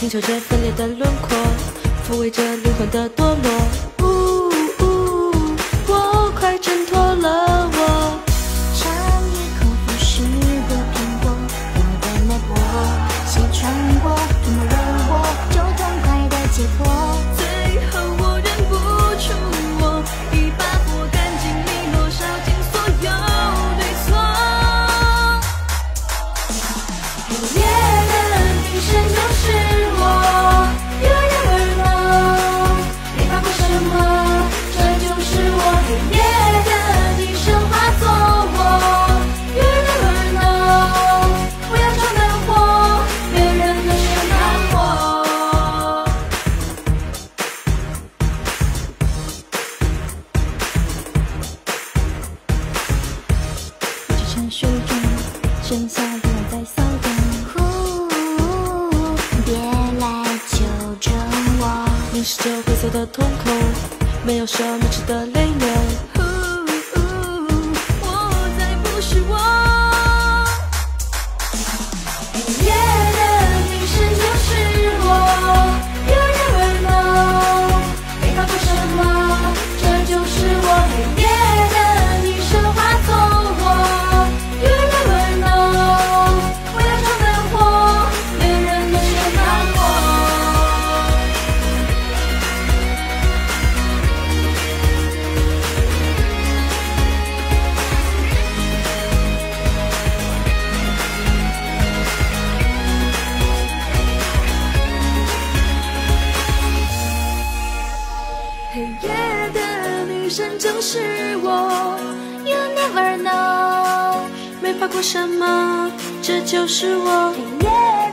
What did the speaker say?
拼凑着分裂的轮廓，抚慰着灵魂的堕落。我快挣脱了我。 尝一口腐蚀的苹果，我的脉搏细穿过，涂抹了我，就痛快的解脱。 最后我忍不住，我一把火干净利落，烧尽所有对错。黑夜的女神就是我 ，You never know， 没怕过什么，这就是我。黑夜的女神化作我 ，You never know， 我要闯的祸，别人能审判我。这沉睡中，剩下的人在骚动。 别来纠正我， 凝视着灰色的瞳孔，没有什么值得泪流。我再不是我。黑夜的女神就是我 ，You never know， 没怕过什么，这就是我。黑夜的女神化作我 ，You never know， 我要闯的祸，没人能审判我。黑夜的女神就是我 You never know， 没怕过什么，这就是我。 黑夜